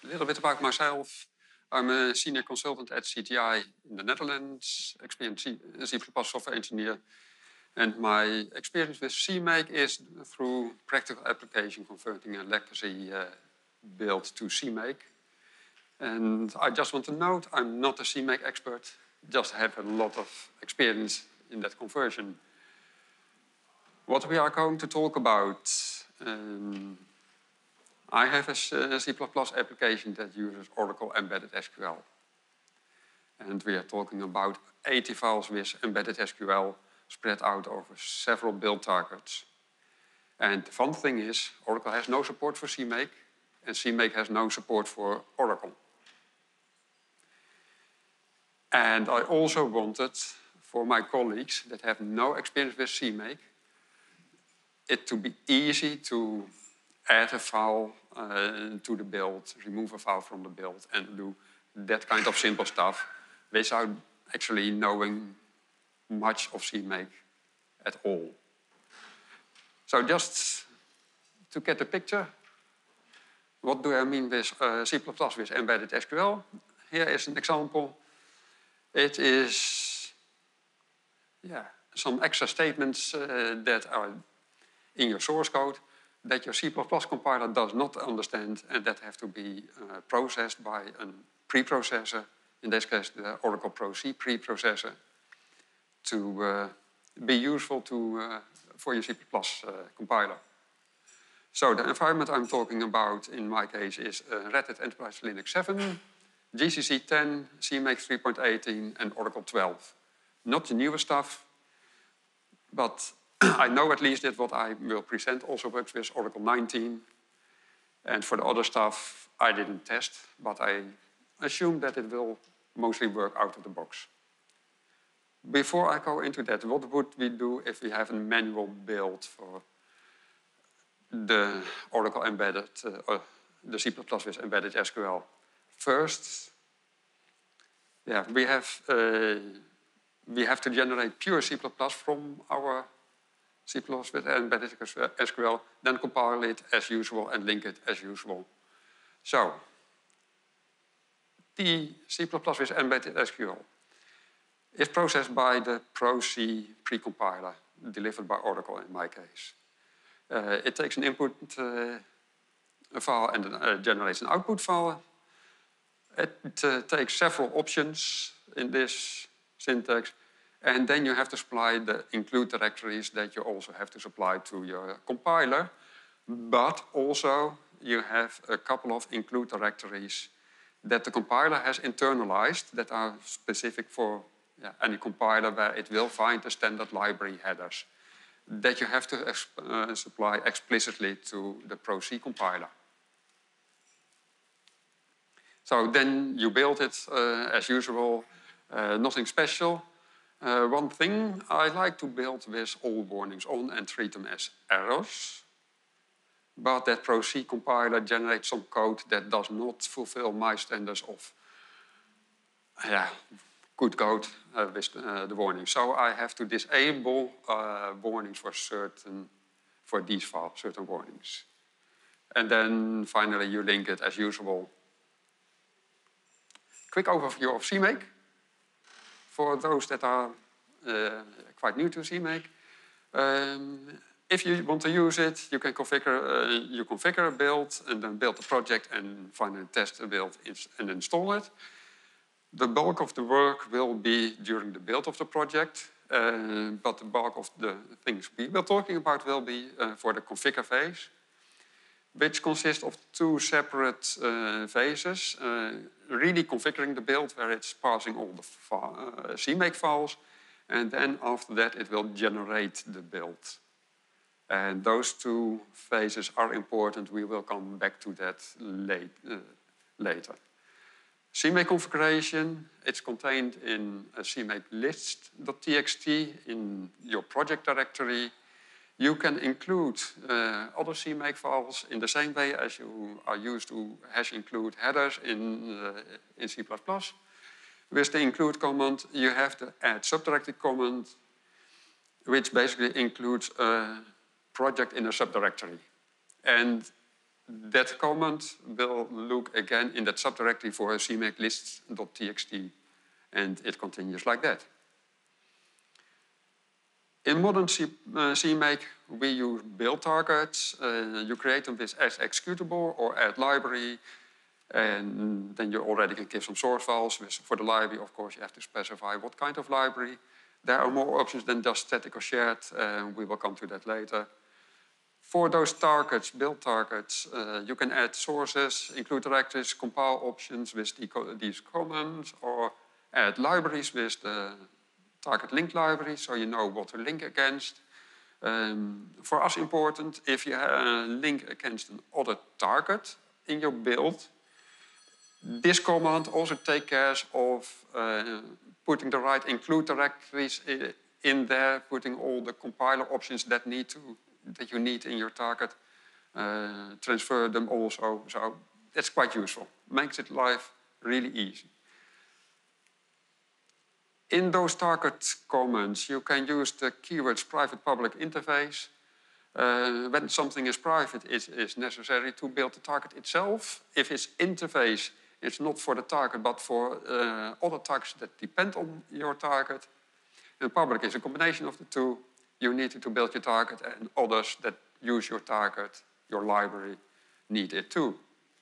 little bit about myself. I'm a senior consultant at CTI in the Netherlands, experienced C++ software engineer. And my experience with CMake is through practical application, converting a legacy build to CMake. And I just want to note, I'm not a CMake expert, just have a lot of experience in that conversion. What we are going to talk about, I have a C++ application that uses Oracle Embedded SQL. And we are talking about 80 files with Embedded SQL spread out over several build targets. And the fun thing is, Oracle has no support for CMake, and CMake has no support for Oracle. And I also wanted, for my colleagues that have no experience with CMake, it to be easy to add a file to the build, remove a file from the build, and do that kind of simple stuff without actually knowing much of CMake at all. So just to get the picture, what do I mean with C++ with embedded SQL? Here is an example. It is some extra statements that are in your source code that your C++ compiler does not understand and that have to be processed by a preprocessor, in this case the Oracle Pro-C preprocessor, to be useful for your C++ compiler. So the environment I'm talking about in my case is Red Hat Enterprise Linux 7, GCC 10, CMake 3.18 and Oracle 12. Not the newer stuff, but I know at least that what I will present also works with Oracle 19. And for the other stuff, I didn't test, but I assume that it will mostly work out of the box. Before I go into that, what would we do if we have a manual build for the Oracle embedded, the C++ with embedded SQL? First, we have to generate pure C++ from our C++ with embedded SQL, then compile it as usual and link it as usual. So, the C++ with embedded SQL is processed by the Pro-C precompiler, delivered by Oracle in my case. It takes an input file and generates an output file. It takes several options in this syntax, and then you have to supply the include directories that you also have to supply to your compiler. But also you have a couple of include directories that the compiler has internalized that are specific for any compiler where it will find the standard library headers that you have to supply explicitly to the Pro-C compiler. So then you build it as usual, nothing special. One thing, I like to build with all warnings on and treat them as errors. But that Pro-C compiler generates some code that does not fulfill my standards of good code with the warnings. So I have to disable warnings for these files, certain warnings. And then finally you link it as usual. Quick overview of CMake. For those that are quite new to CMake, if you want to use it, you can configure a build and then build a project and finally test a build and install it. The bulk of the work will be during the build of the project, but the bulk of the things we were talking about will be for the configure phase, which consists of two separate phases. Really configuring the build where it's passing all the CMake files, and then after that it will generate the build. And those two phases are important. We will come back to that later. CMake configuration, it's contained in a CMake list.txt in your project directory. You can include other CMake files in the same way as you are used to hash include headers in C++. With the include command, you have to add subdirectory command, which basically includes a project in a subdirectory. And that command will look again in that subdirectory for CMake lists.txt, and it continues like that. In modern CMake, we use build targets. You create them with as executable or add library, and then you already can give some source files. For the library, of course, you have to specify what kind of library. There are more options than just static or shared. We will come to that later. For those targets, build targets, you can add sources, include directories, compile options with these commands, or add libraries with the target link library, so you know what to link against. For us important, if you link against another target in your build, this command also takes care of putting the right include directories in there, putting all the compiler options that you need in your target, transfer them also. So that's quite useful. Makes it life really easy. In those target commands, you can use the keywords private public interface. When something is private, it is necessary to build the target itself. If it's interface, it's not for the target, but for other targets that depend on your target. And public is a combination of the two. You need to build your target, and others that use your target, your library, need it too.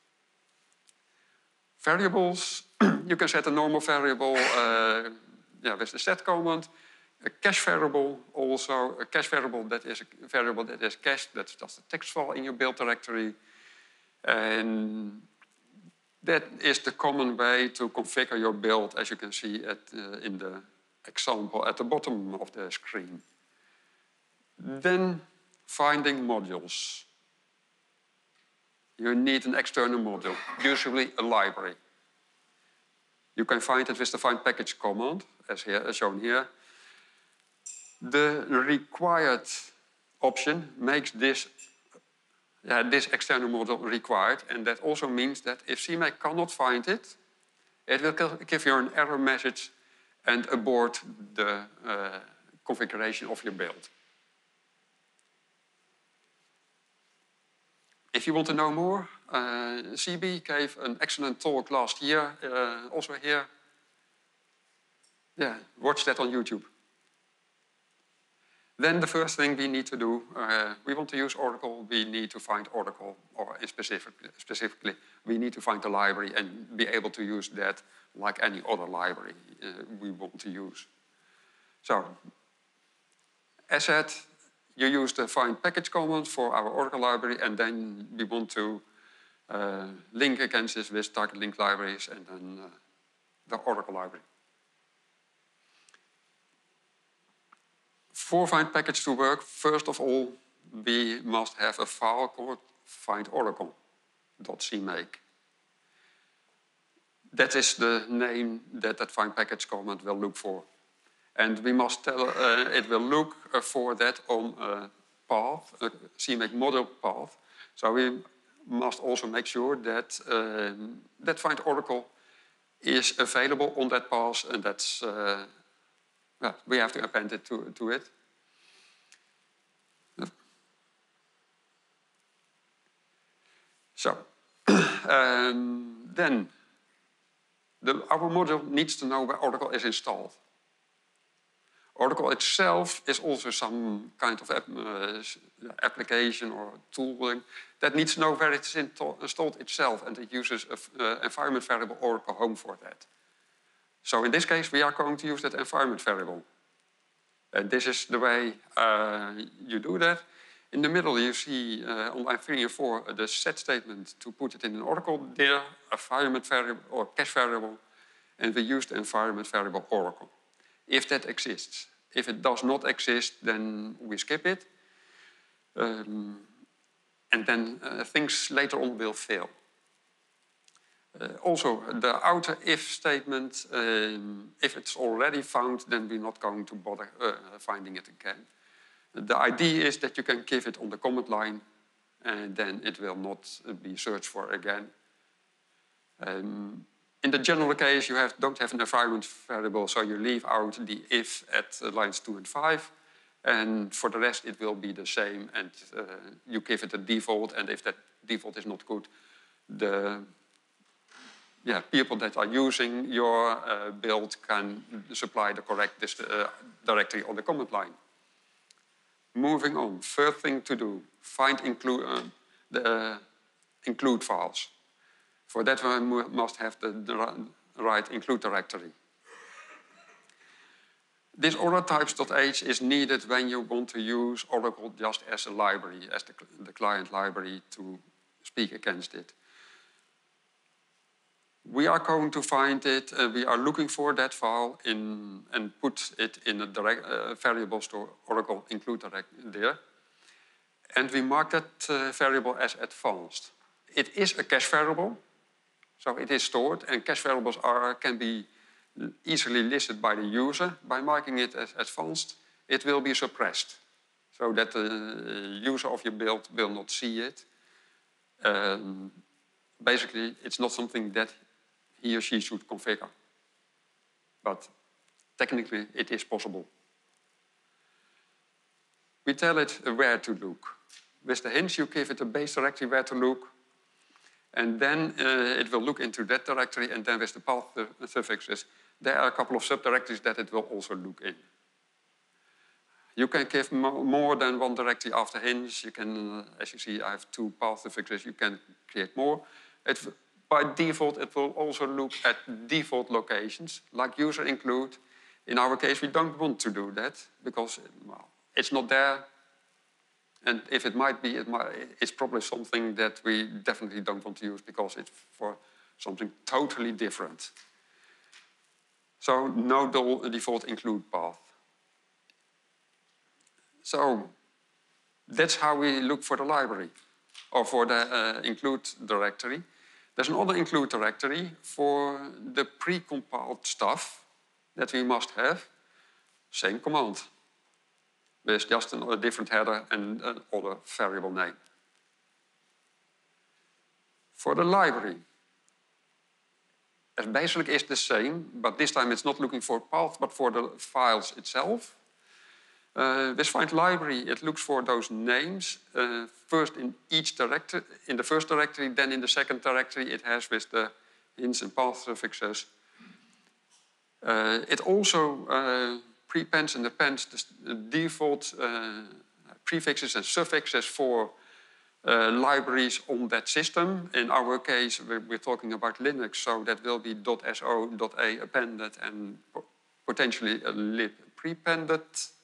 Variables, you can set a normal variable with the set command. A cache variable also. A cache variable that is a variable that is cached. That's just a text file in your build directory. And that is the common way to configure your build, as you can see in the example at the bottom of the screen. Then finding modules. You need an external module, usually a library. You can find it with the find package command, as shown here. The required option makes this external module required, and that also means that if CMake cannot find it, it will give you an error message and abort the configuration of your build. If you want to know more, CB gave an excellent talk last year, also here. Yeah, watch that on YouTube. Then the first thing we need to do, we want to use Oracle, we need to find Oracle, or specifically, we need to find the library and be able to use that like any other library we want to use. So, as said, you use the find package command for our Oracle library, and then we want to link against this with target link libraries and then the Oracle library. For find package to work, first of all, we must have a file called findoracle.cmake. That is the name that find package command will look for. And we must tell it will look for that on a path, a CMake model path. So we must also make sure that that find Oracle is available on that path, and that's we have to append it to it. So then our module needs to know where Oracle is installed. Oracle itself is also some kind of application or tooling that needs to know where it's installed itself, and it uses an environment variable Oracle Home for that. So in this case, we are going to use that environment variable. And this is the way you do that. In the middle, you see on line 3 and 4 the set statement to put it in an Oracle dir, environment variable or cache variable, and we use the environment variable Oracle, if that exists. If it does not exist, then we skip it. And then things later on will fail. Also, the outer if statement, if it's already found, then we're not going to bother finding it again. The idea is that you can give it on the command line, and then it will not be searched for again. In the general case, you don't have an environment variable, so you leave out the if at lines 2 and 5. And for the rest, it will be the same, and you give it a default, and if that default is not good, the people that are using your build can supply the correct directory on the command line. Moving on, first thing to do, find the include files. For that we must have the right include directory. This ordertypes.h is needed when you want to use Oracle just as a library, as the client library to speak against it. We are going to find it, we are looking for that file and put it in a variable store Oracle include there. And we mark that variable as advanced. It is a cache variable, so it is stored, and cache variables can be easily listed by the user. By marking it as advanced, it will be suppressed, so that the user of your build will not see it. Basically, it's not something that he or she should configure. But technically, it is possible. We tell it where to look. With the hints, you give it a base directory where to look, and then it will look into that directory, and then with the path suffixes, there are a couple of subdirectories that it will also look in. You can give more than one directory after hints. You can, as you see, I have 2 path suffixes. You can create more. By default, it will also look at default locations, like user include. In our case, we don't want to do that because it's not there. And if it might be, it's probably something that we definitely don't want to use because it's for something totally different. So no default include path. So that's how we look for the library or for the include directory. There's another include directory for the pre-compiled stuff that we must have. Same command, with just a different header and another variable name. For the library, as basically is the same, but this time it's not looking for path, but for the files itself. With find library, it looks for those names first in each directory, in the first directory, then in the second directory it has with the hints and path suffixes. It also prepends and appends the default prefixes and suffixes for libraries on that system. In our case, we're talking about Linux, so that will be .so, .a appended and potentially a lib prepended.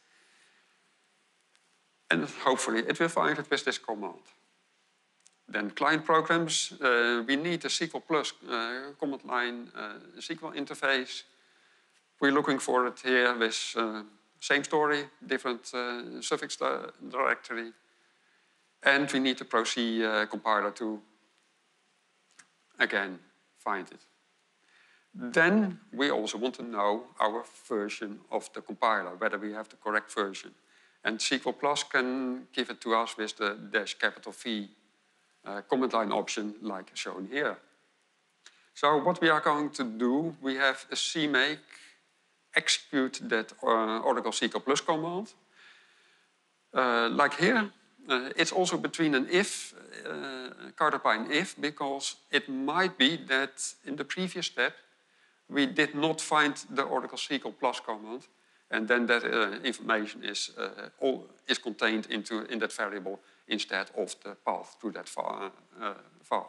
And hopefully it will find it with this command. Then client programs, we need a SQL Plus command line SQL interface. We're looking for it here with same story, different suffix directory. And we need the ProC compiler to, again, find it. Then we also want to know our version of the compiler, whether we have the correct version. And SQL Plus can give it to us with the -V command line option like shown here. So what we are going to do, we have a CMake execute that Oracle SQL Plus command. Like here, it's also between an if, Carter-Pine if, because it might be that in the previous step we did not find the Oracle SQL Plus command, and then that information is contained in that variable instead of the path to that file.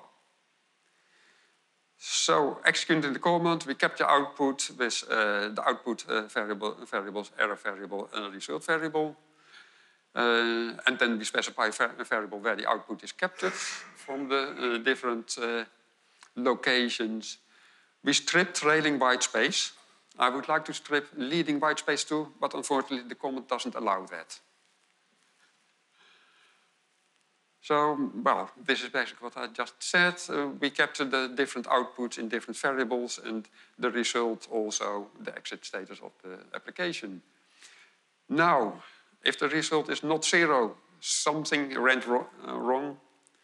So executing the command, we capture output with the output variables, error variable and result variable. And then we specify a variable where the output is captured from the different locations. We strip trailing white space. I would like to strip leading white space too, but unfortunately the command doesn't allow that. So, well, this is basically what I just said. We capture the different outputs in different variables and the result also the exit status of the application. Now, if the result is not 0, something went wrong,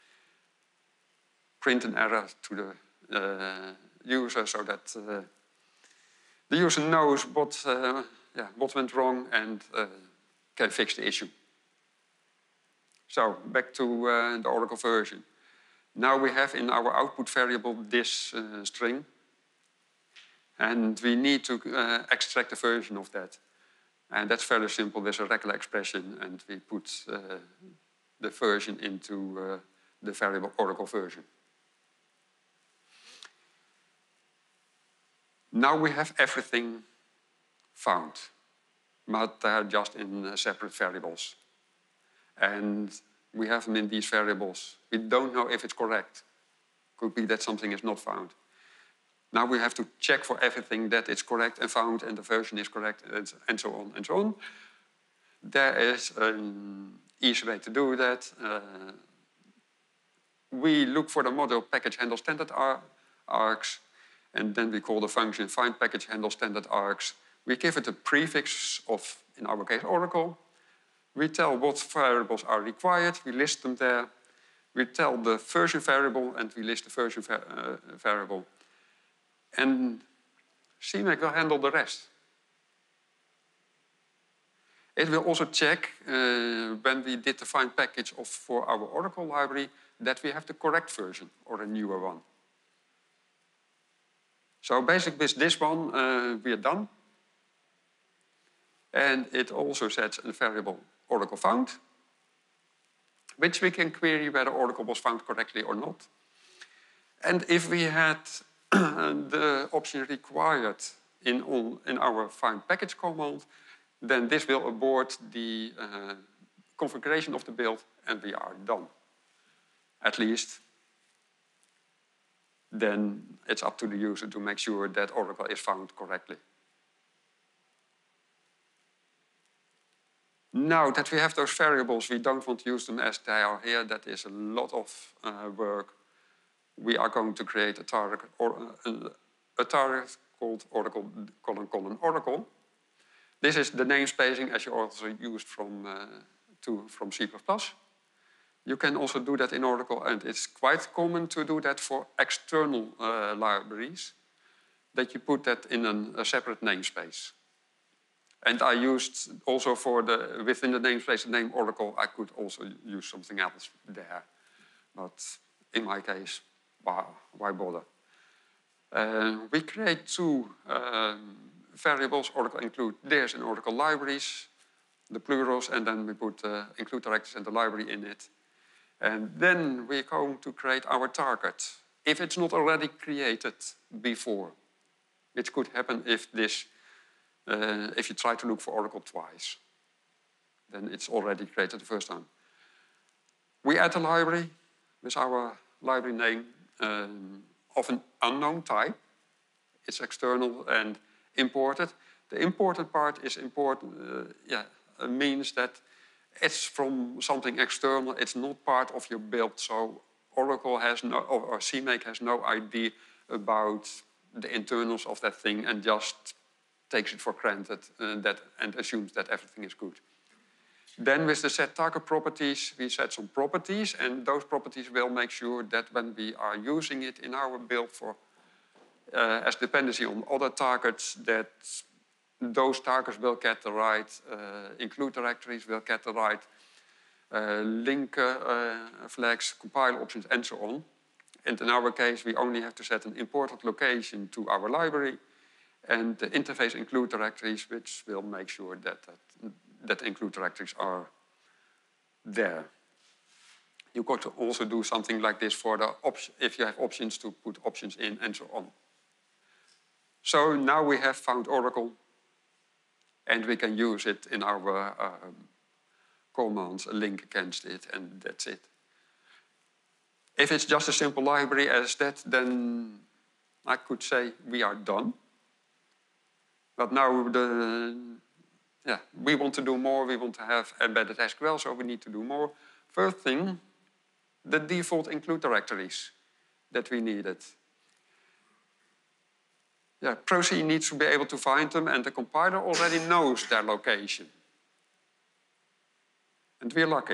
print an error to the user so that the user knows what went wrong and can fix the issue. So back to the Oracle version. Now we have in our output variable this string, and we need to extract a version of that. And that's very simple. There's a regular expression, and we put the version into the variable Oracle version. Now we have everything found, but they're just in separate variables. And we have them in these variables. We don't know if it's correct. Could be that something is not found. Now we have to check for everything that it's correct and found and the version is correct and so on and so on. There is an easy way to do that. We look for the model package handle standard args, and then we call the function find package handle standard args. We give it a prefix of, in our case, Oracle. We tell what variables are required. We list them there. We tell the version variable, and we list the version variable. And CMake will handle the rest. It will also check, when we did the find package for our Oracle library, that we have the correct version or a newer one. So basically with this one, we are done. And it also sets a variable Oracle found, which we can query whether Oracle was found correctly or not. And if we had the option required in our find package command, then this will abort the configuration of the build, and we are done. At least, then it's up to the user to make sure that Oracle is found correctly. Now that we have those variables, we don't want to use them as they are here. That is a lot of work. We are going to create a target called Oracle Oracle. This is the namespacing as you also used from C++. You can also do that in Oracle, and it's quite common to do that for external libraries, that you put that in a separate namespace. And I used also within the namespace the name Oracle, I could also use something else there. But in my case, why bother? We create two variables, Oracle include this and Oracle libraries, the plurals, and then we put include directories and the library in it. And then we're going to create our target, if it's not already created before, which could happen if you try to look for Oracle twice. Then it's already created the first time. We add a library with our library name of an unknown type. It's external and imported. The imported part is important, means that it's from something external. It's not part of your build. So Oracle has no, or CMake has no idea about the internals of that thing and just takes it for granted and assumes that everything is good. Then with the set target properties, we set some properties, and those properties will make sure that when we are using it in our build as dependency on other targets, that those targets will get the right include directories, will get the right link flags, compile options, and so on. And in our case, we only have to set an imported location to our library and the interface include directories, which will make sure that include directories are there. You could also do something like this for the if you have options to put options in and so on. So now we have found Oracle, and we can use it in our commands, a link against it, and that's it. If it's just a simple library as that, then I could say we are done. But now we want to do more. We want to have embedded SQL, so we need to do more. First thing, the default include directories that we needed. Proc needs to be able to find them, and the compiler already knows their location. And we're lucky.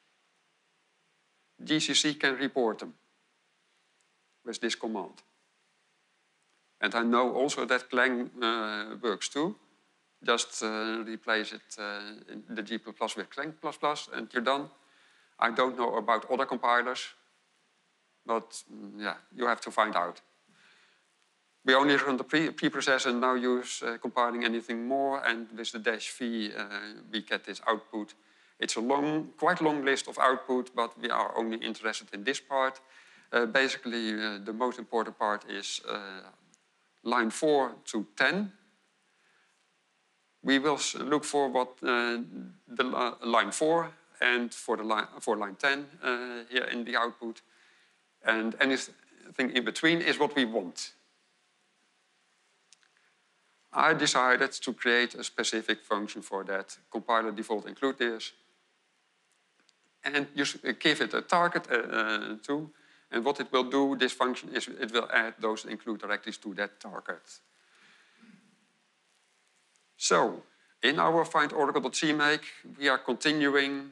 GCC can report them with this command. And I know also that Clang works too. Just replace it in the G++ with Clang++, and you're done. I don't know about other compilers. but yeah, you have to find out. We only run the preprocessor and now use compiling anything more, and with the -v we get this output. It's a quite long list of output, but we are only interested in this part. Basically, the most important part is line 4 to 10. We will look for what the line 4 and for line 10 here in the output. And anything in between is what we want. I decided to create a specific function for that, compiler default include this. And you give it a target too. And what it will do, this function, is it will add those include directories to that target. So, in our find oracle.cmake, we are continuing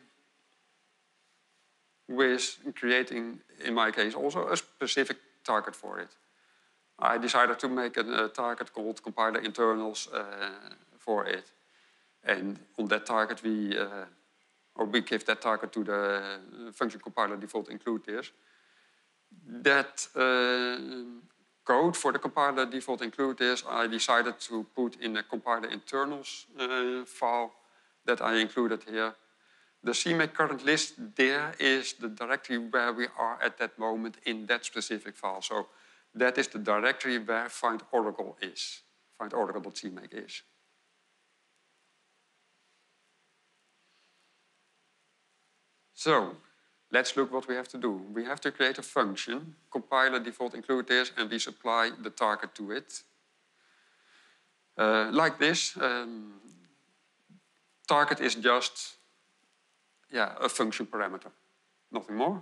with creating, in my case, also a specific target for it. I decided to make a target called compiler internals for it. And on that target, we give that target to the function compiler default include this. That code for the compiler default include this, I decided to put in a compiler internals file that I included here. The CMake current list there is the directory where we are at that moment in that specific file. So that is the directory where find oracle is, find oracle.cmake is. So let's look what we have to do. We have to create a function, compiler default include this, and we supply the target to it. Like this. Target is just a function parameter, nothing more.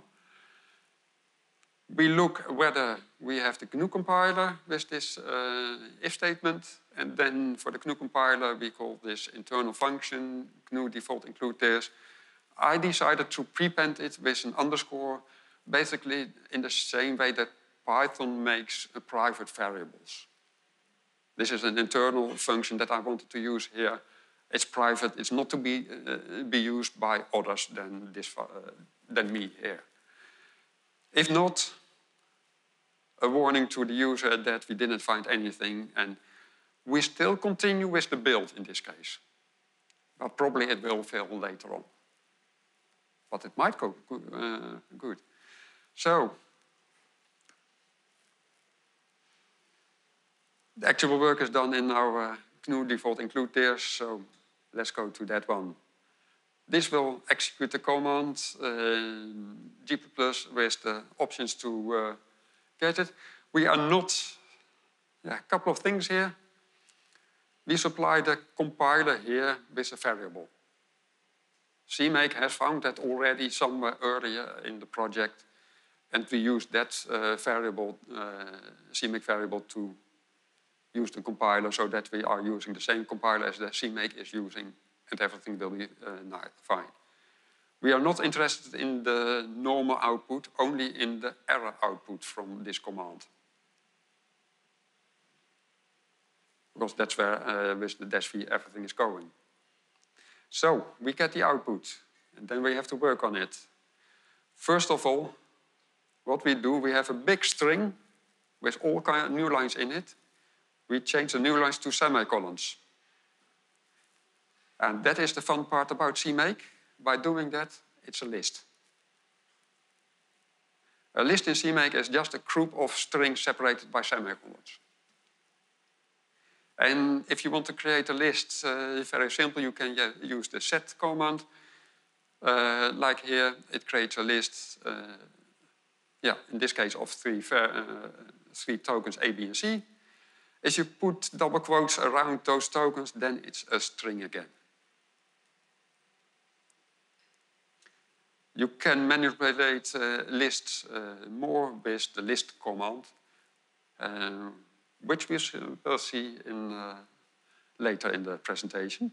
We look whether we have the GNU compiler with this if statement, and then for the GNU compiler we call this internal function, GNU default include this. I decided to prepend it with an underscore, basically in the same way that Python makes private variables. This is an internal function that I wanted to use here. It's private, it's not to be used by others than me here. If not, a warning to the user that we didn't find anything, and we still continue with the build in this case. But probably it will fail later on. But it might go good. So, the actual work is done in our GNU default include this, so let's go to that one. This will execute the command G++ with the options to get it. We are not, a couple of things here. We supply the compiler here with a variable. CMake has found that already somewhere earlier in the project, and we use that variable, CMake variable, to use the compiler so that we are using the same compiler as the CMake is using, and everything will be fine. We are not interested in the normal output, only in the error output from this command. Because that's where, with the -v, everything is going. So, we get the output, and then we have to work on it. First of all, what we do, we have a big string with all kinds of new lines in it. We change the new lines to semicolons. And that is the fun part about CMake. By doing that, it's a list. A list in CMake is just a group of strings separated by semicolons. And if you want to create a list, very simple, you can use the set command. Like here, it creates a list, in this case of three tokens A, B, and C. If you put double quotes around those tokens, then it's a string again. You can manipulate lists more with the list command, which we will see later in the presentation.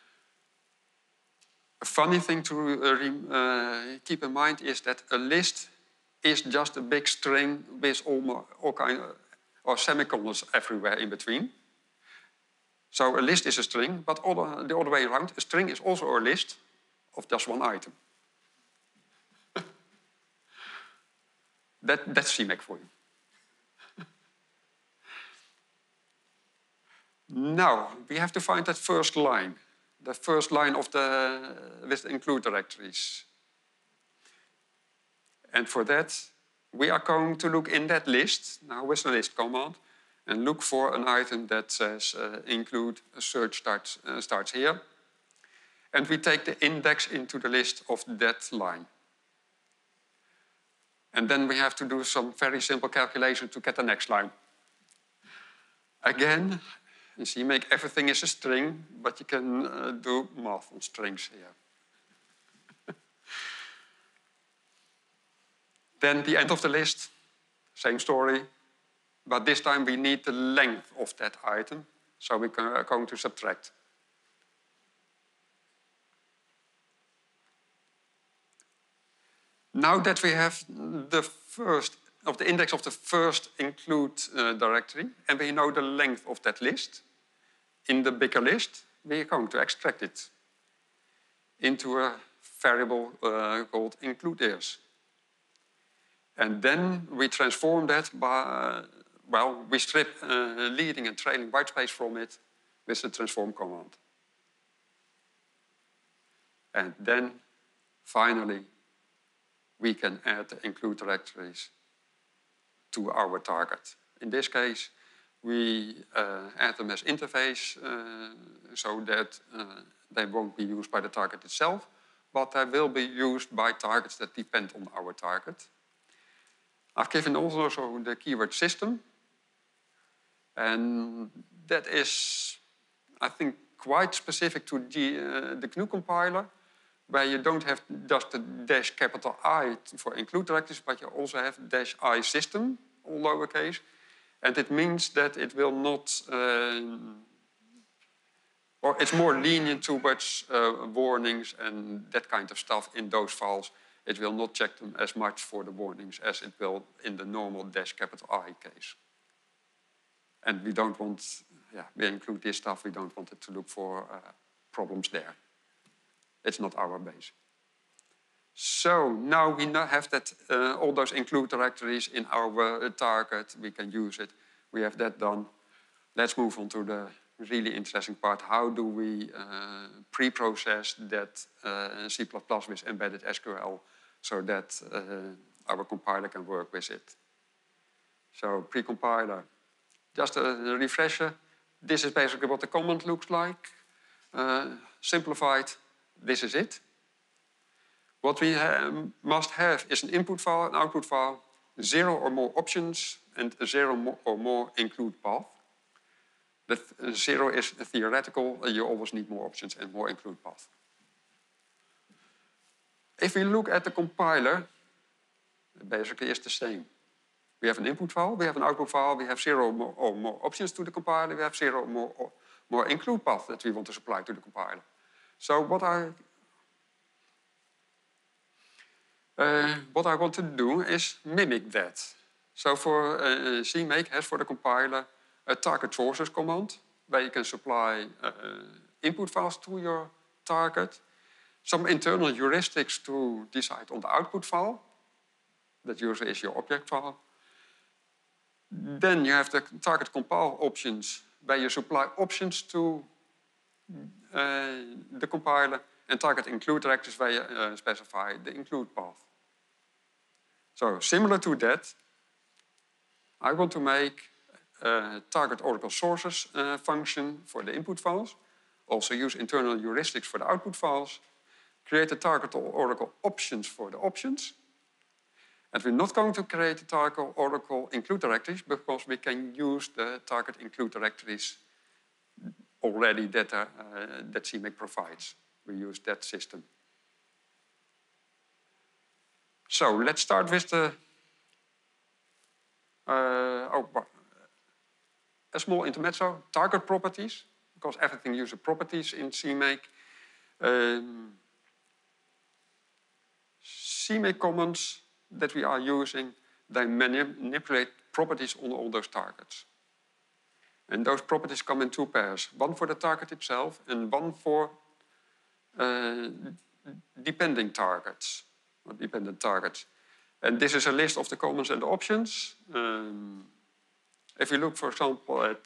A funny thing to keep in mind is that a list is just a big string with all kinds of semicolons everywhere in between. So a list is a string, but the other way around, a string is also a list of just one item. That's CMake for you. Now, we have to find that first line. The first line of with the include directories. And for that, we are going to look in that list, now with the list command, and look for an item that says include search starts here. And we take the index into the list of that line. And then we have to do some very simple calculation to get the next line. Again, in CMake, everything is a string, but you can do math on strings here. Then the end of the list, same story, but this time we need the length of that item, so we are going to subtract. Now that we have the first of the index of the first include directory, and we know the length of that list, in the bigger list, we are going to extract it into a variable called include_ears. And then we transform that by, well, we strip leading and trailing white space from it with the transform command. And then, finally, we can add the include directories to our target. In this case, we add them as interface so that they won't be used by the target itself, but they will be used by targets that depend on our target. I've given also the keyword system, and that is, I think, quite specific to the GNU compiler, where you don't have just the -I for include directives, but you also have -I system, all lowercase. And it means that it will not, or it's more lenient towards warnings and that kind of stuff in those files. It will not check them as much for the warnings as it will in the normal -I case. And we don't want, we include this stuff, we don't want it to look for problems there. It's not our base. So now we have that all those include directories in our target. We can use it. We have that done. Let's move on to the really interesting part. How do we pre-process that C++ with embedded SQL so that our compiler can work with it? So pre-compiler, just a refresher. This is basically what the command looks like. Simplified, this is it. What we must have is an input file, an output file, 0 or more options, and a 0 or more include path. The 0 is theoretical, you always need more options and more include path. If we look at the compiler, basically it's the same. We have an input file, we have an output file, we have 0 or more options to the compiler, we have 0 or more include path that we want to supply to the compiler. So what I want to do is mimic that. So for CMake has for the compiler a target sources command, where you can supply input files to your target, some internal heuristics to decide on the output file. That usually is your object file. Then you have the target compile options, where you supply options to the compiler, and target include directives where you specify the include path. So similar to that, I want to make a target Oracle sources function for the input files, also use internal heuristics for the output files, create a target Oracle options for the options. And we're not going to create the target Oracle include directories because we can use the target include directories already that CMake provides. We use that system. So let's start with the a small intermezzo, target properties, because everything uses properties in CMake. CMake commands that we are using, they manipulate properties on all those targets. And those properties come in 2 pairs, one for the target itself and one for dependent targets. And this is a list of the commons and the options. If you look, for example, at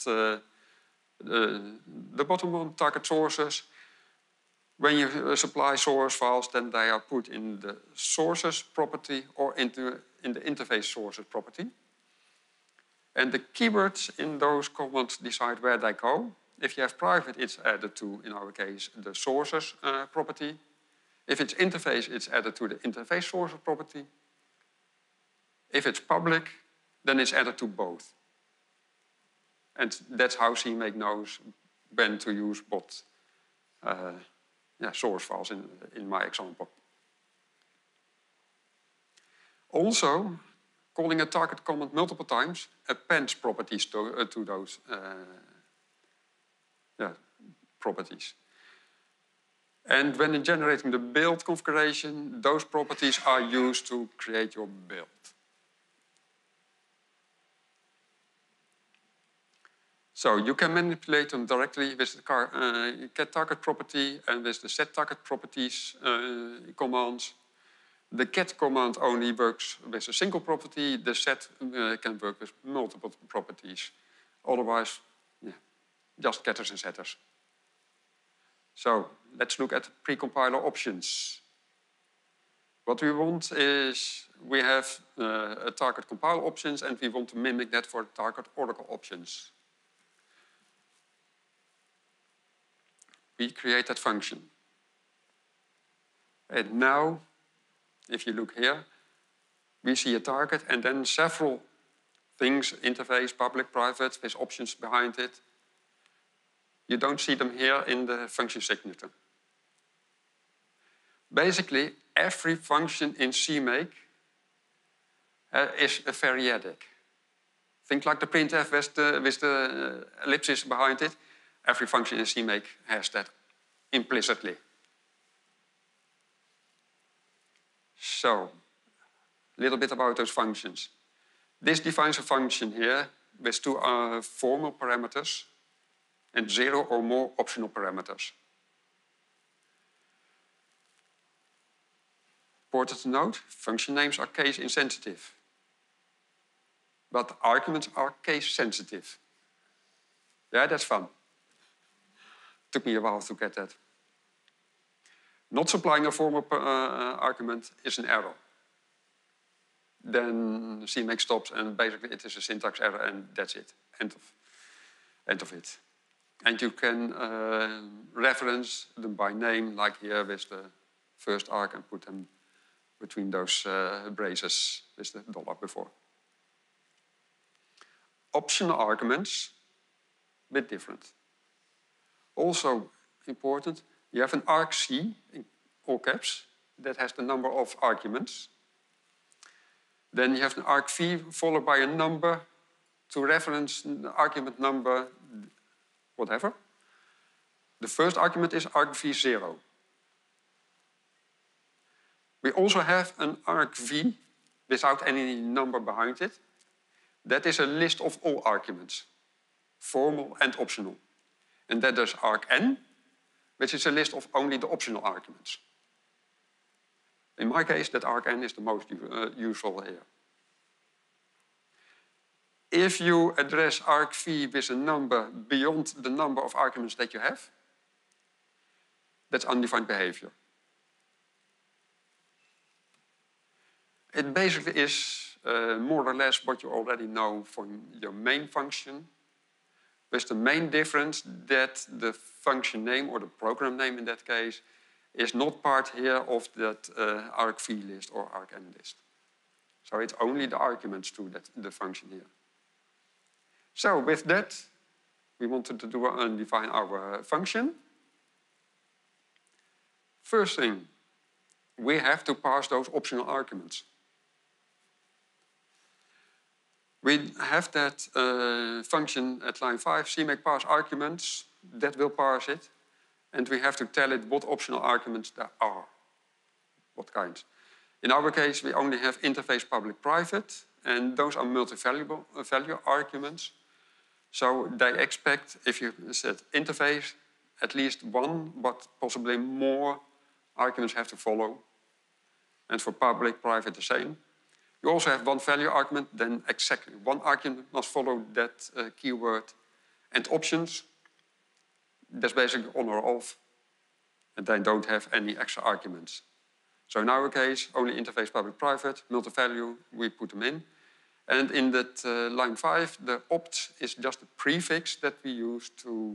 the bottom one, target sources, when you supply source files, then they are put in the sources property or in the interface sources property. And the keywords in those commands decide where they go. If you have private, it's added to, in our case, the sources property. If it's interface, it's added to the interface sources property. If it's public, then it's added to both. And that's how CMake knows when to use what source files in my example. Also, calling a target command multiple times appends properties to those properties. And when generating the build configuration, those properties are used to create your build. So you can manipulate them directly with the get target property and with the set target properties commands. The get command only works with a single property. The set can work with multiple properties. Otherwise, just getters and setters. So let's look at precompiler options. What we want is we have a target compile options and we want to mimic that for target Oracle options. We create that function. And now, if you look here, we see a target and then several things, interface, public, private, with options behind it. You don't see them here in the function signature. Basically, every function in CMake is a variadic. Think like the printf with the ellipsis behind it. Every function in CMake has that implicitly. So, a little bit about those functions. This defines a function here with two formal parameters and 0 or more optional parameters. Important to note, function names are case insensitive, but arguments are case sensitive. Yeah, that's fun. Took me a while to get that. Not supplying a formal argument is an error. Then CMake stops and basically it is a syntax error and that's it. End of it. And you can reference them by name, like here with the first arg, and put them between those braces with the dollar before. Optional arguments, a bit different. Also important, you have an argc, in all caps, that has the number of arguments. Then you have an argv followed by a number to reference the argument number, whatever. The first argument is argv0. We also have an argv without any number behind it. That is a list of all arguments, formal and optional. And then there's argn, which is a list of only the optional arguments. In my case, that argn is the most useful here. If you address argv with a number beyond the number of arguments that you have, that's undefined behavior. It basically is more or less what you already know from your main function, with the main difference that the function name, or the program name in that case, is not part here of that argv list or argn list. So it's only the arguments to the function here. So with that, we wanted to define our function. First thing, we have to pass those optional arguments. We have that function at line 5, CMake pass arguments, that will parse it. And we have to tell it what optional arguments there are. What kinds. In our case, we only have interface public private, and those are multi-value arguments. So they expect, if you set interface, at least one, but possibly more arguments have to follow. And for public, private, the same. You also have one value argument, then exactly one argument must follow that keyword. And options, that's basically on or off, and they don't have any extra arguments. So in our case, only interface public-private, multi-value, we put them in. And in that line 5, the opt is just a prefix that we use to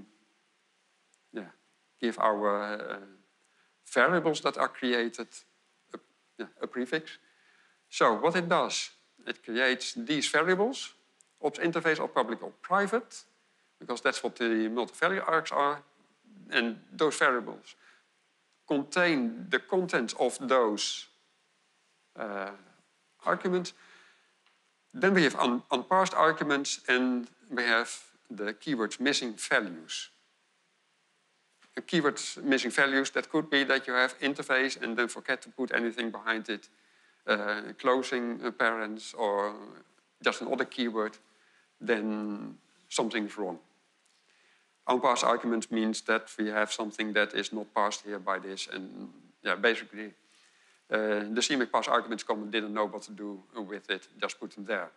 give our variables that are created a prefix. So what it does, it creates these variables, opt interface or public or private, because that's what the multi-value args are. And those variables contain the contents of those arguments. Then we have unparsed arguments, and we have the keywords missing values. The keywords missing values, that could be that you have interface and then forget to put anything behind it, closing parents or just another keyword, then something's wrong. Unparsed arguments means that we have something that is not parsed here by this, and basically the CMake parse arguments comment didn't know what to do with it, just put them there.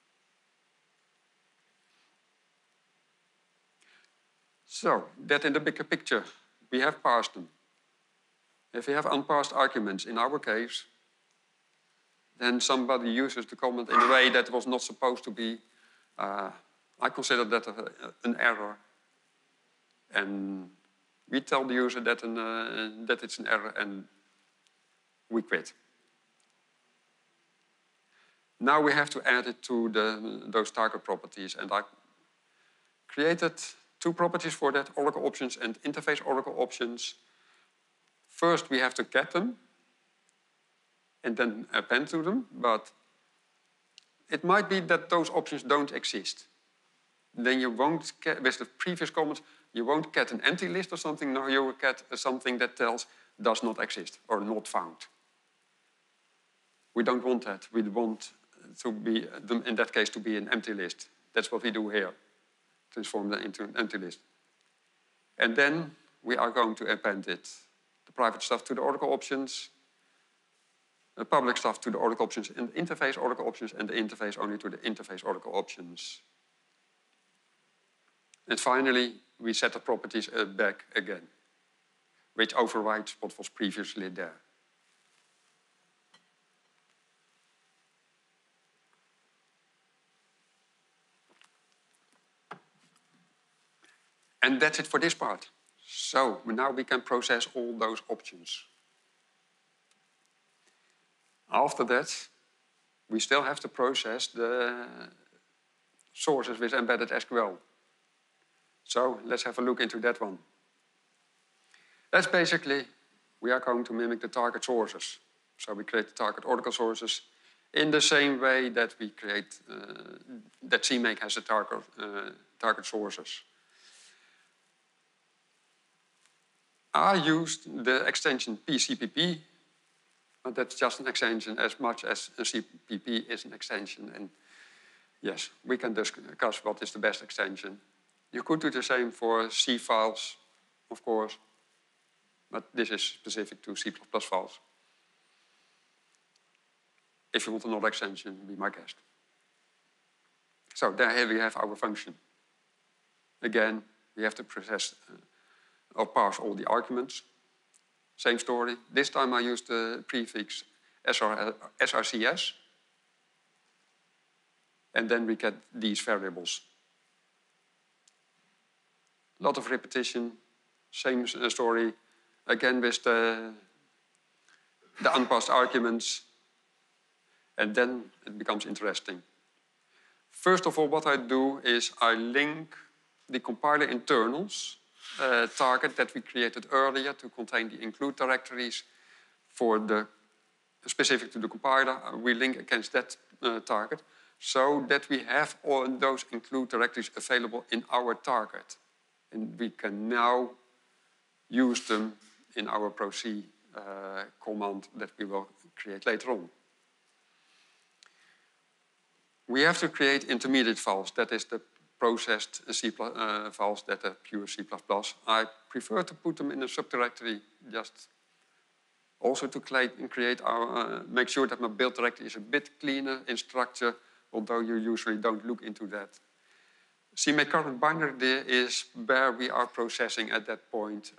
So that in the bigger picture, we have parsed them. If we have unparsed arguments, in our case, then somebody uses the comment in a way that was not supposed to be. I consider that an error. And we tell the user that it's an error, and we quit. Now we have to add it to those target properties. And I created 2 properties for that, Oracle options and interface Oracle options. First, we have to get them and then append to them. But it might be that those options don't exist. Then you won't get, with the previous comments, you won't get an empty list or something. No, you will get something that tells does not exist or not found. We don't want that. We want to be, in that case, to be an empty list. That's what we do here. Transform that into an empty list. And then we are going to append it. The private stuff to the Oracle options, the public stuff to the Oracle options, and interface Oracle options, and the interface only to the interface Oracle options. And finally, we set the properties back again, which overrides what was previously there. And that's it for this part. So now we can process all those options. After that, we still have to process the sources with embedded SQL. So let's have a look into that one. That's basically, we are going to mimic the target sources. So we create the target Oracle sources in the same way that we create, that CMake has the target sources. I used the extension pcpp, but that's just an extension as much as a CPP is an extension. And yes, we can discuss what is the best extension. You could do the same for C files, of course, but this is specific to C++ files. If you want another extension, be my guest. So there here we have our function. Again, we have to process or parse all the arguments. Same story. This time I used the prefix srcs. And then we get these variables. A lot of repetition, same story. Again with the unparsed arguments. And then it becomes interesting. First of all, what I do is I link the compiler internals target that we created earlier to contain the include directories for the specific to the compiler. We link against that target so that we have all those include directories available in our target. And we can now use them in our proc command that we will create later on. We have to create intermediate files. That is the processed C files that are pure C++. I prefer to put them in a subdirectory just Also to create our, make sure that my build directory is a bit cleaner in structure, although you usually don't look into that. CMake current binary there is where we are processing at that point,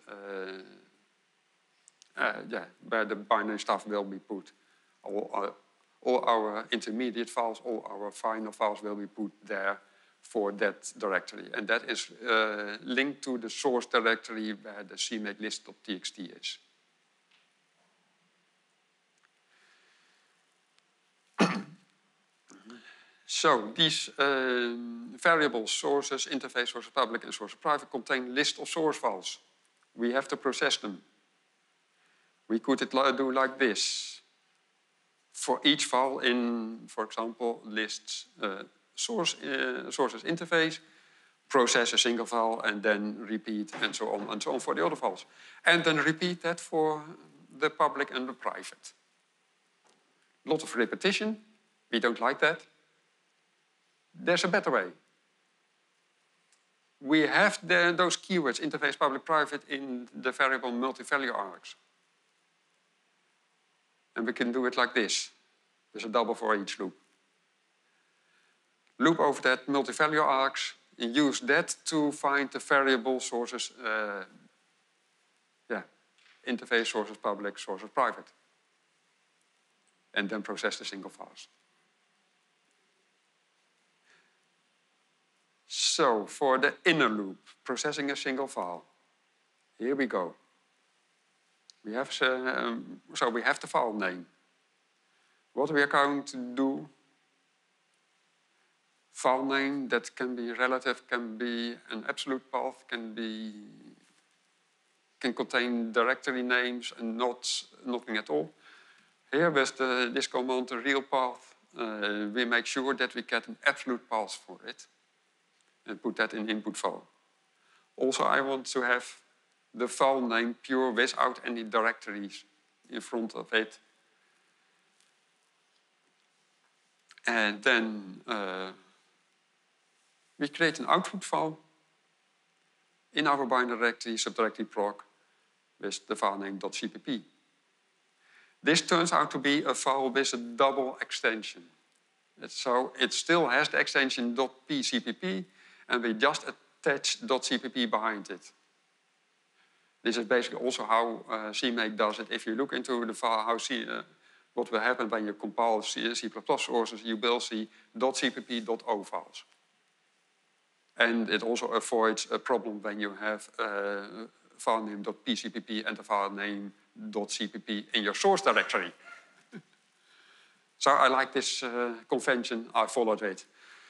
where the binary stuff will be put. All our intermediate files, all our final files will be put there for that directory. And that is linked to the source directory where the CMake list.txt is. So these variables, sources, interface sources public and sources private, contain list of source files. We have to process them. We could do like this. For each file in, for example, lists sources interface, process a single file and then repeat and so on for the other files. And then repeat that for the public and the private. A lot of repetition. We don't like that. There's a better way. We have those keywords, interface, public, private, in the variable multi-value args. And we can do it like this. There's a double for each loop. Loop over that multi-value args and use that to find the variable sources, interface, sources, public, sources, private. And then process the single files. So for the inner loop, processing a single file, here we go. We have, so we have the file name. What we are going to do, file name that can be relative, can be an absolute path, can contain directory names and nothing at all. Here with this command, the real path, we make sure that we get an absolute path for it. And put that in input file. Also, I want to have the file name pure without any directories in front of it. And then we create an output file in our binary directory, subdirectory proc, with the file name .cpp. This turns out to be a file with a double extension. So it still has the extension .pcpp, and we just attach .cpp behind it. This is basically also how CMake does it. If you look into the file, what will happen when you compile C++ sources, you will see .cpp.o files. And it also avoids a problem when you have a file name .pcpp and a file name .cpp in your source directory. So I like this convention, I followed it.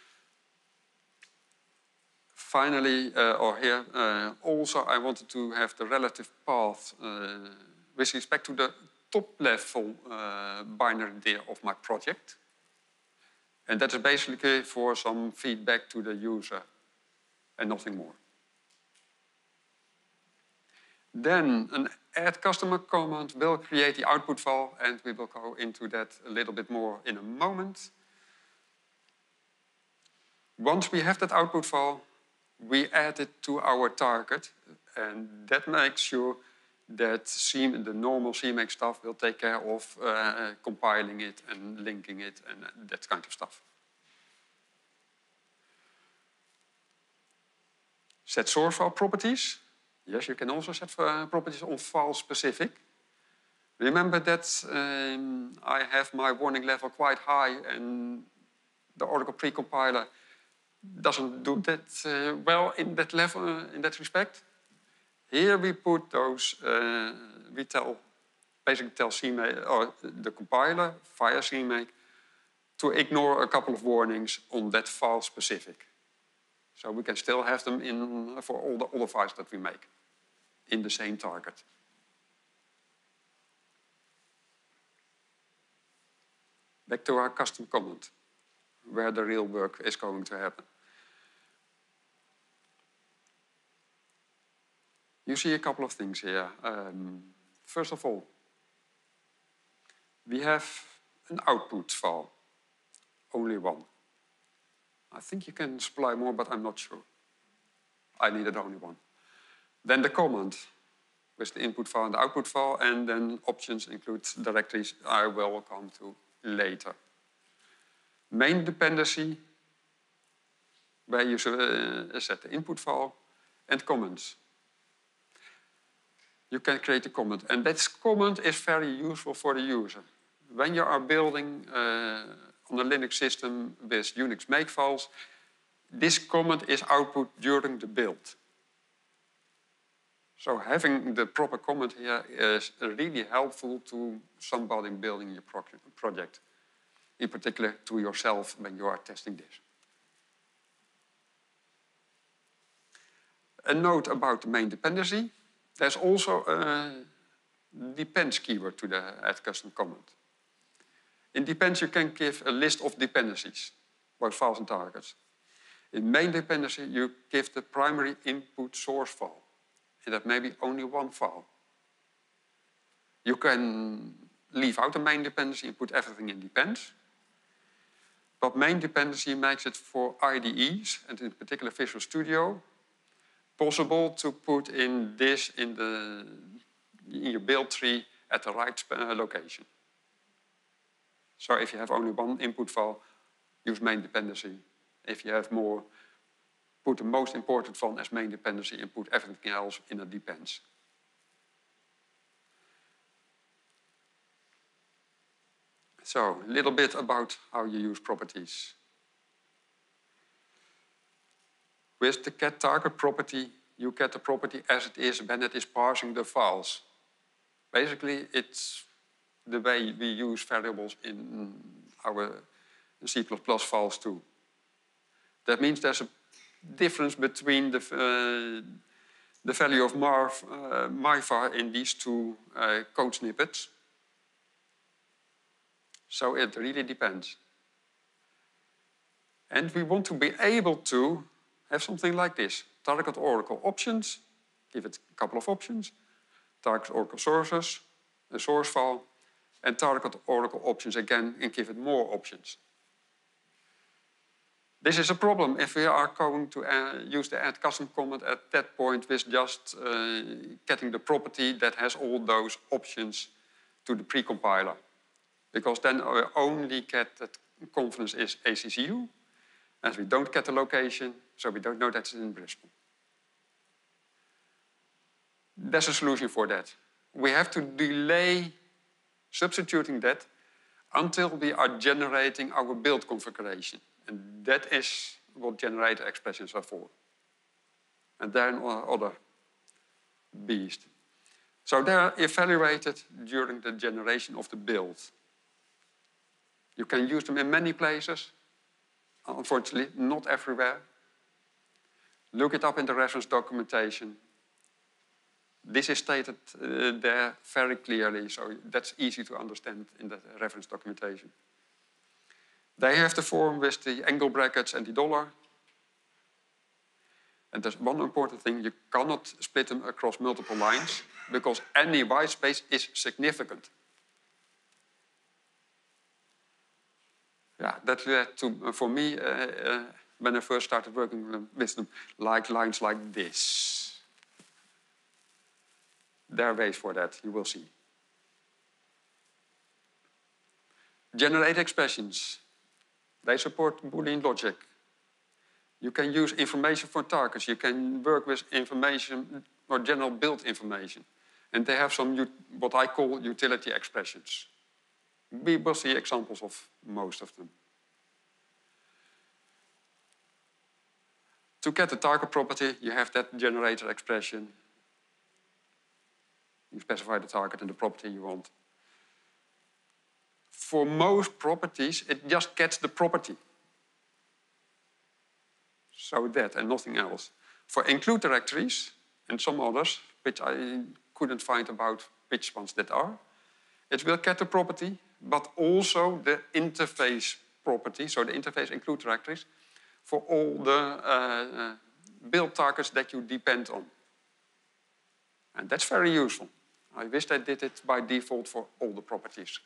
Finally, also I wanted to have the relative path with respect to the top level binary there of my project. And that is basically for some feedback to the user and nothing more. Then an add customer command will create the output file, and we will go into that a little bit more in a moment. Once we have that output file, we add it to our target, and that makes sure that the normal CMake stuff will take care of compiling it and linking it and that kind of stuff. Set source file properties. Yes, you can also set properties on file specific. Remember that I have my warning level quite high, and the Oracle precompiler doesn't do that well in that level, in that respect. Here we put those, basically tell CMake, or the compiler via CMake to ignore a couple of warnings on that file specific. So we can still have them in for all the other files that we make in the same target. Back to our custom command, where the real work is going to happen. You see a couple of things here. First of all, we have an output file, only one. I think you can supply more, but I'm not sure. I needed only one. Then the command. with the input file and the output file, and then options include directories I will come to later. Main dependency, where you set the input file, and comments. You can create a comment, and that comment is very useful for the user. When you are building on a Linux system with Unix makefiles, this comment is output during the build. So having the proper comment here is really helpful to somebody building your project, in particular to yourself when you are testing this. A note about the main dependency. There's also a depends keyword to the add custom comment. In depends, you can give a list of dependencies, both files and targets. In main dependency, you give the primary input source file. And that may be only one file. You can leave out the main dependency and put everything in depends. But main dependency makes it for IDEs, and in particular Visual Studio, possible to put in this in your build tree at the right location. So if you have only one input file, use main dependency. If you have more, put the most important file as main dependency and put everything else in a depends. So, a little bit about how you use properties. With the get target property, you get the property as it is when it is parsing the files. Basically, it's the way we use variables in our C++ files too. That means there's a difference between the value of myvar in these two code snippets. So it really depends. And we want to be able to have something like this. Target Oracle options, give it a couple of options. Target Oracle sources, a source file. And target Oracle options again and give it more options. This is a problem if we are going to use the add custom comment at that point with just getting the property that has all those options to the precompiler. Because then we only get that confidence is ACCU, and we don't get the location, so we don't know that it's in Bristol. There's a solution for that. We have to delay substituting that until we are generating our build configuration. And that is what generator expressions are for. And then other beast. So they are evaluated during the generation of the build. You can use them in many places. Unfortunately, not everywhere. Look it up in the reference documentation. This is stated there very clearly, so that's easy to understand in the reference documentation. They have the form with the angle brackets and the dollar. And there's one important thing, you cannot split them across multiple lines because any white space is significant. Yeah, that led to, for me, when I first started working with them, like lines like this. There are ways for that, you will see. Generate expressions. They support Boolean logic. You can use information for targets. You can work with information or general build information. And they have some, what I call utility expressions. We will see examples of most of them. To get the target property, you have that generator expression. You specify the target and the property you want. For most properties, it just gets the property. So that and nothing else. For include directories and some others, which I couldn't find about which ones that are, it will get the property, but also the interface property, so the interface include directories, for all the build targets that you depend on. And that's very useful. I wish I did it by default for all the properties.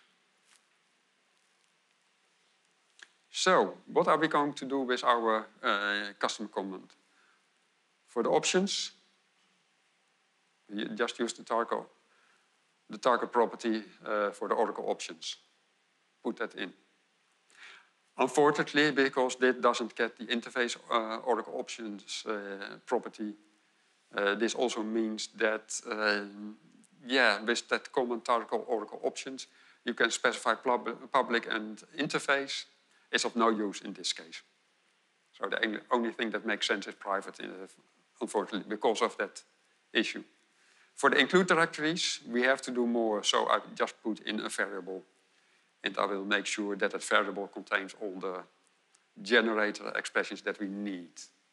So, what are we going to do with our custom comment? For the options, You just use the target property for the Oracle options. Put that in. Unfortunately, because this doesn't get the interface Oracle options property, this also means that, with that common target Oracle options, you can specify public and interface. It's of no use in this case. So the only thing that makes sense is private, unfortunately, because of that issue. For the include directories, we have to do more, so I just put in a variable, and I will make sure that that variable contains all the generator expressions that we need.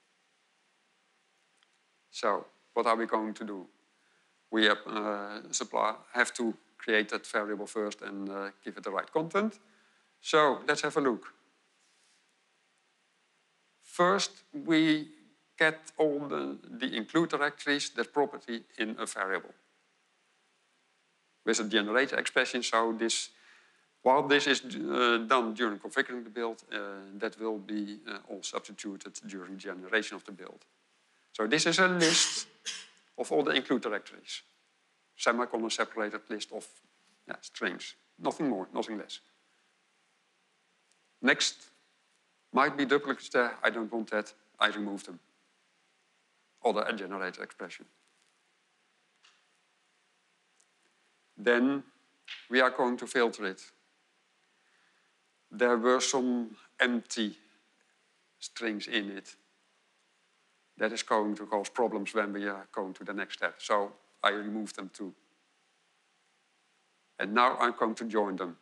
So, what are we going to do? We have to create that variable first and give it the right content. So, let's have a look. First, we get all the include directories, that property, in a variable. With a generator expression, so while this is done during configuring the build, that will be all substituted during generation of the build. So this is a list of all the include directories. Semicolon separated list of strings. Nothing more, nothing less. Next, might be duplicates there. I don't want that. I remove them. Other generator expression. Then we are going to filter it. There were some empty strings in it. That is going to cause problems when we are going to the next step. So I remove them too. And now I'm going to join them.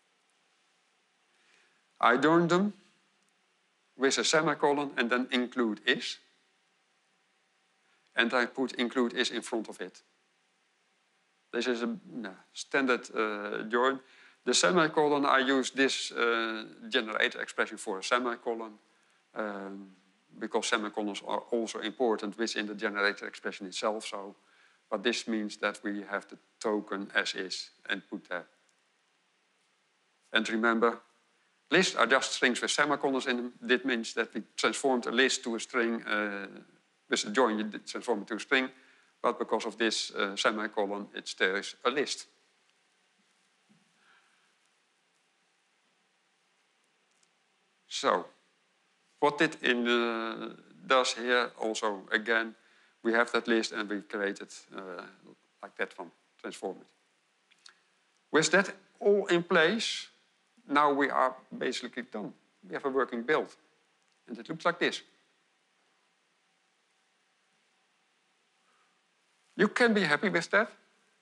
I join them with a semicolon and then include is. And I put include is in front of it. This is a standard join. The semicolon, I use this generator expression for a semicolon because semicolons are also important within the generator expression itself. So, but this means that we have the token as is and put there. And remember, lists are just strings with semicolons in them. This means that we transformed a list to a string. With a join, you transform it to a string. But because of this semicolon, it stays a list. So, what it does here also, again, we have that list and we create it like that one, transform it. With that all in place, now we are basically done. We have a working build. And it looks like this. You can be happy with that.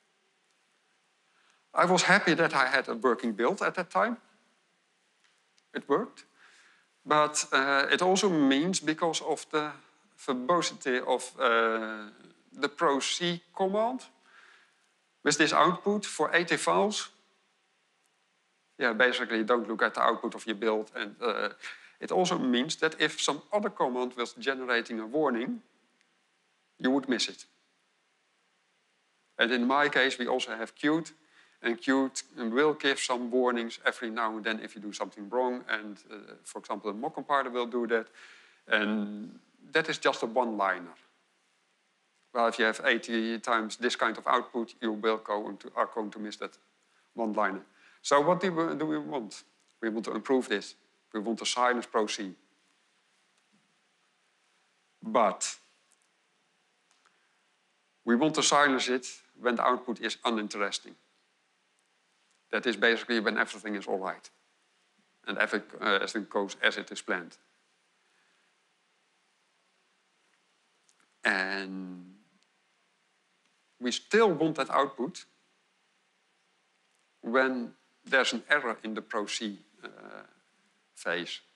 I was happy that I had a working build at that time. It worked. But it also means, because of the verbosity of the proc command, with this output for 80 files, basically don't look at the output of your build. And it also means that if some other command was generating a warning, you would miss it. And in my case, we also have Qt, and Qt will give some warnings every now and then if you do something wrong. And for example, the mock compiler will do that. And that is just a one-liner. Well, if you have 80 times this kind of output, you are going to miss that one-liner. So what do we want? We want to improve this. We want to silence proc. But we want to silence it when the output is uninteresting. That is basically when everything is all right. And everything goes as it is planned. And we still want that output when there's an error in the proc phase.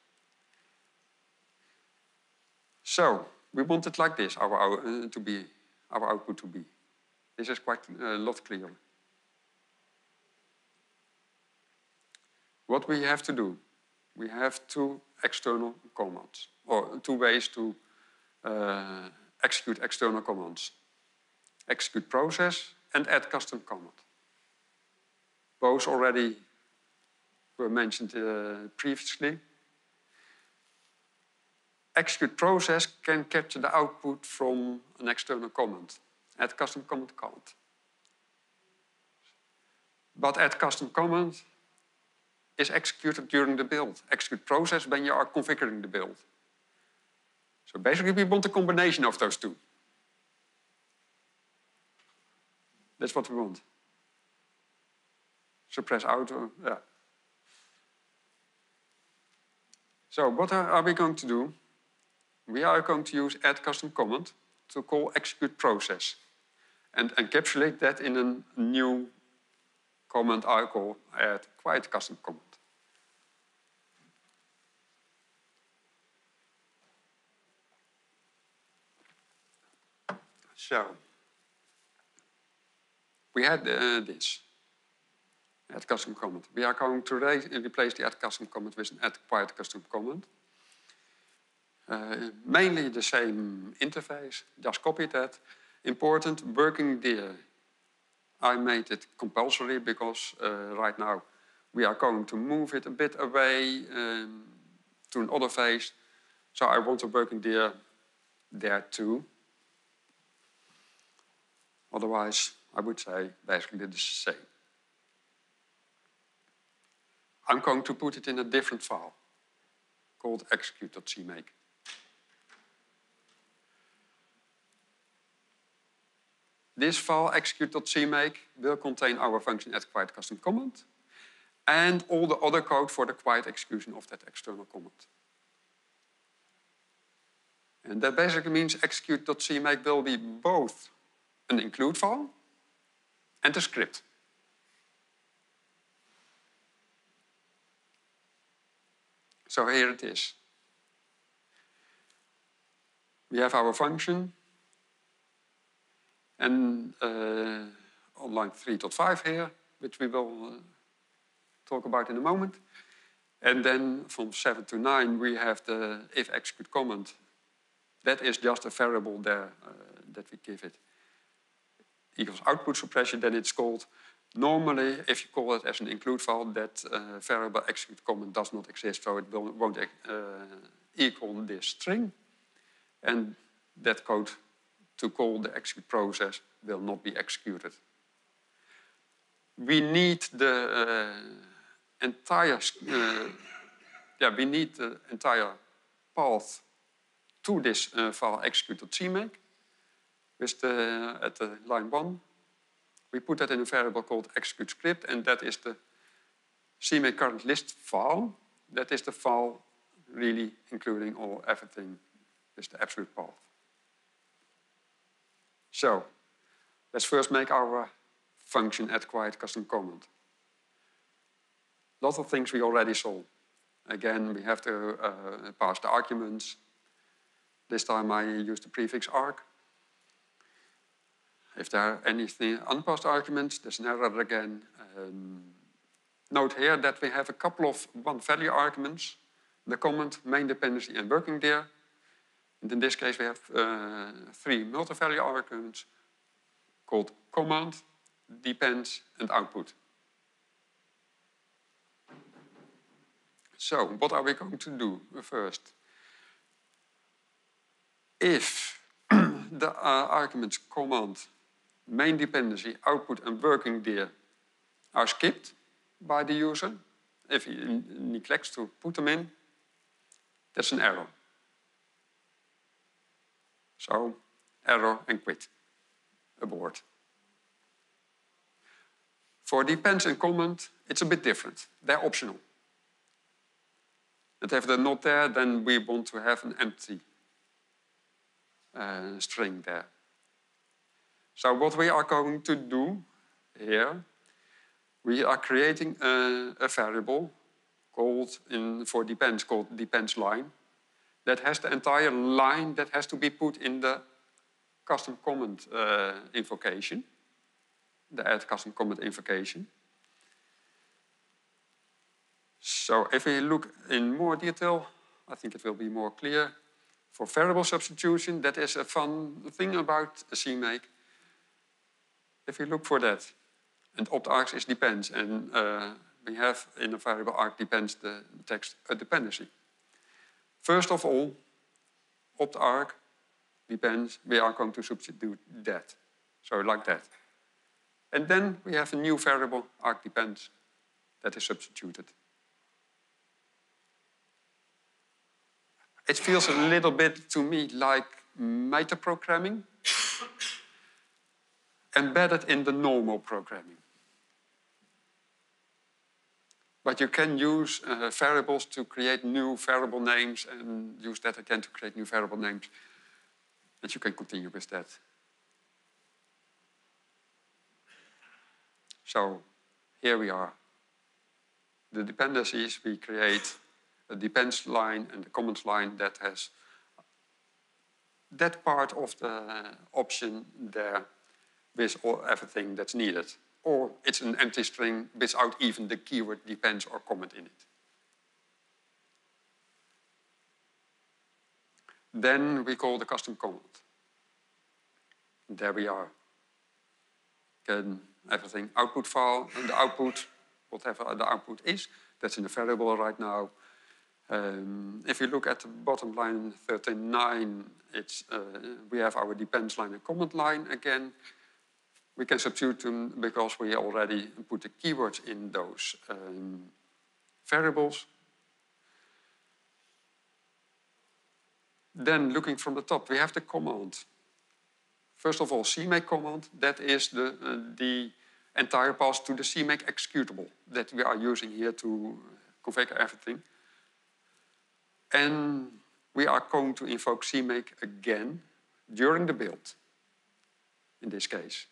So we want it like this, our output to be. This is quite a lot clearer. What we have to do, we have two external commands, or two ways to execute external commands. Execute process and add custom command. Both already were mentioned previously. Execute process can capture the output from an external command. add custom comment can't. But add custom comment is executed during the build. Execute process when you are configuring the build. So basically we want a combination of those two. That's what we want. Suppress auto, yeah. So what are we going to do? We are going to use add custom comment to call execute process and encapsulate that in a new comment I call add quiet custom comment. So we had this add custom comment. We are going to replace the add custom comment with an add quiet custom comment. Mainly the same interface, just copy that. Important, working there. I made it compulsory because right now we are going to move it a bit away to another phase. So I want a working there too. Otherwise, I would say basically the same. I'm going to put it in a different file called execute.cmake. This file, execute.cmake, will contain our function add quiet custom comment and all the other code for the quiet execution of that external comment. And that basically means execute.cmake will be both an include file and a script. So here it is. We have our function, and on line 3.5 here, which we will talk about in a moment. And then from 7 to 9, we have the if execute comment. That is just a variable there that we give it equals output suppression, then it's called. Normally, if you call it as an include file, that variable execute comment does not exist, so it won't equal this string. And that code to call the execute process will not be executed. We need the entire path to this file execute.cmake. At the line 1, we put that in a variable called execute script, and that is the CMake current list file. That is the file really including everything with the absolute path. So let's first make our function add quiet custom comment. Lots of things we already saw. Again, we have to pass the arguments. This time I use the prefix arg. If there are anything unpassed arguments, there's an error again. Note here that we have a couple of one-value arguments, the comment, main dependency, and working there. And in this case, we have 3 multi-value arguments called command, depends, and output. So, what are we going to do first? If the arguments command, main dependency, output, and working there are skipped by the user, if he neglects to put them in, that's an error. So, error and quit, abort. For depends and comment, it's a bit different. They're optional. And if they're not there, then we want to have an empty string there. So what we are going to do here, we are creating a variable called for depends called depends line that has the entire line that has to be put in the custom comment invocation, the add custom comment invocation. So if we look in more detail, I think it will be more clear. For variable substitution, that is a fun thing about CMake. If we look for that, and opt-args is depends, and we have in a variable arg depends the text a dependency. First of all, opt-arg depends, we are going to substitute that. So like that. And then we have a new variable, argdepend, that is substituted. It feels a little bit to me like metaprogramming embedded in the normal programming. But you can use variables to create new variable names and use that again to create new variable names. And you can continue with that. So here we are. The dependencies, we create a depends line and a comments line that has that part of the option there with everything that's needed. Or it's an empty string without even the keyword depends or comment in it. Then we call the custom comment. There we are. Again, everything output file, and the output, whatever the output is, that's in a variable right now. If you look at the bottom line 39, we have our depends line and comment line again. We can substitute them because we already put the keywords in those variables. Then looking from the top, we have the command. First of all, CMake command, that is the entire path to the CMake executable that we are using here to configure everything. And we are going to invoke CMake again during the build, in this case.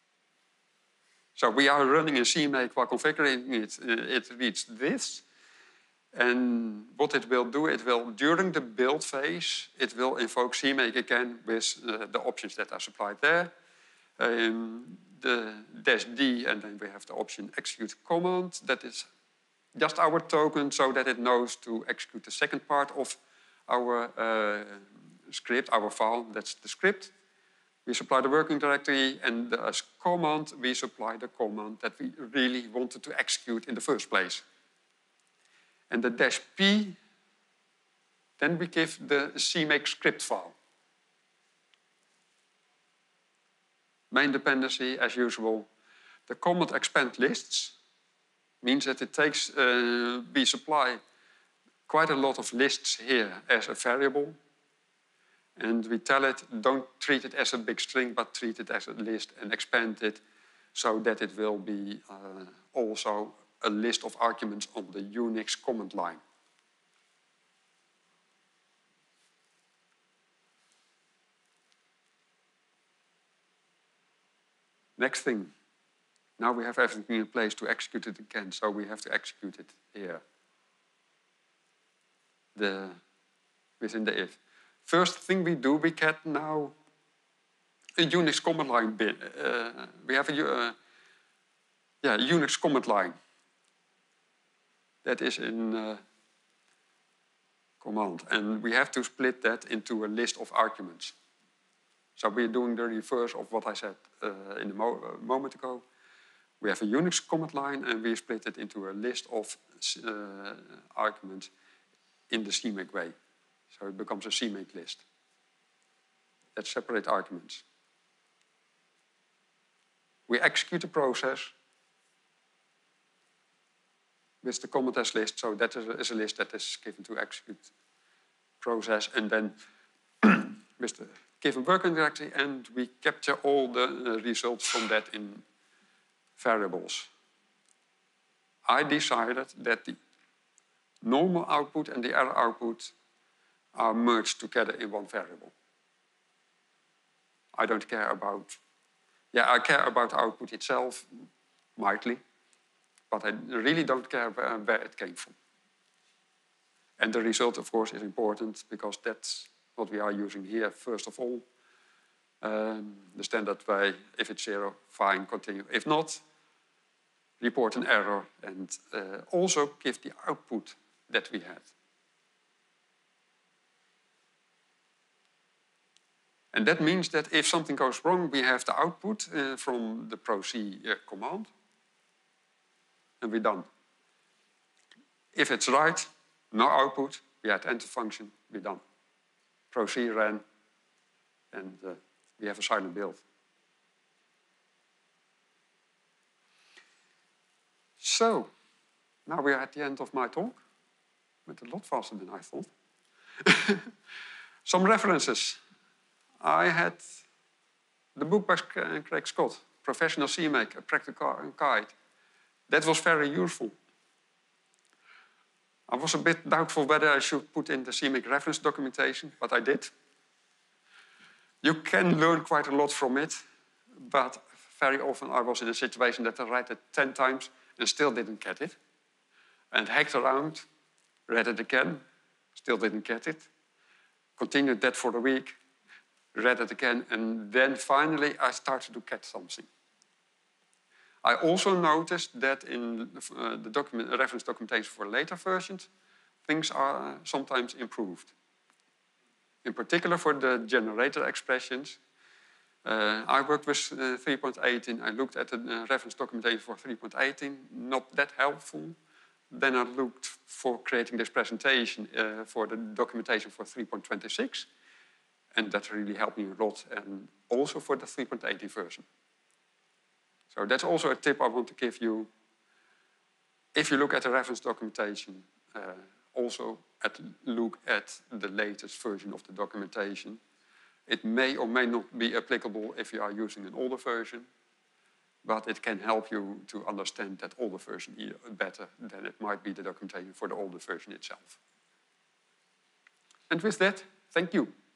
So we are running a CMake while configuring it. It reads this. And what it will do, it will, during the build phase, it will invoke CMake again with the options that are supplied there. The -d, and then we have the option execute command. That is just our token so that it knows to execute the second part of our script, our file. That's the script. We supply the working directory, and as command, we supply the command that we really wanted to execute in the first place. And the -p, then we give the CMake script file. Main dependency, as usual. The command expand lists means that it takes, we supply quite a lot of lists here as a variable. And we tell it, don't treat it as a big string, but treat it as a list and expand it so that it will be also a list of arguments on the Unix command line. Next thing. Now we have everything in place to execute it again, so we have to execute it here. Within the if. First thing we do, we get now a Unix command line bin. We have a Unix command line. That is in command. And we have to split that into a list of arguments. So we're doing the reverse of what I said in a moment ago. We have a Unix command line and we split it into a list of arguments in the CMake way. So it becomes a CMake list. That's separate arguments. We execute the process with the command as list. So that is a list that is given to execute process. And then with the given working directory, and we capture all the results from that in variables. I decided that the normal output and the error output are merged together in one variable. I don't care about, I care about output itself, mildly, but I really don't care where it came from. And the result, of course, is important because that's what we are using here, first of all. The standard way, if it's 0, fine, continue. If not, report an error and also give the output that we had. And that means that if something goes wrong, we have the output from the proc command, and we're done. If it's right, no output, we add enter function, we're done. Proc ran, and we have a silent build. So, now we're at the end of my talk. Went a lot faster than I thought. Some references. I had the book by Craig Scott, Professional CMake, A Practical Guide. That was very useful. I was a bit doubtful whether I should put in the CMake reference documentation, but I did. You can learn quite a lot from it, but very often I was in a situation that I read it 10 times and still didn't get it. And hacked around, read it again, still didn't get it. Continued that for a week, read it again, and then finally I started to get something. I also noticed that in the reference documentation for later versions, things are sometimes improved. In particular for the generator expressions, I worked with 3.18. I looked at the reference documentation for 3.18, not that helpful. Then I looked for creating this presentation for the documentation for 3.26, and that really helped me a lot, and also for the 3.80 version. So that's also a tip I want to give you. If you look at the reference documentation, also look at the latest version of the documentation. It may or may not be applicable if you are using an older version, but it can help you to understand that older version better than it might be the documentation for the older version itself. And with that, thank you.